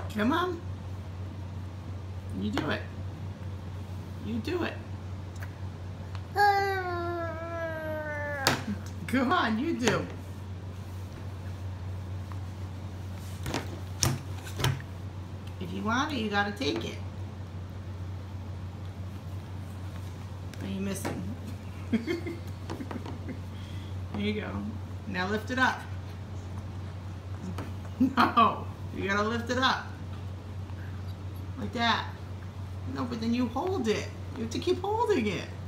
Come on. You do it. You do it. Come on, you do. If you want it, you gotta take it. What are you missing? There you go. Now lift it up. No, you gotta lift it up. Like that. No, but then you hold it. You have to keep holding it.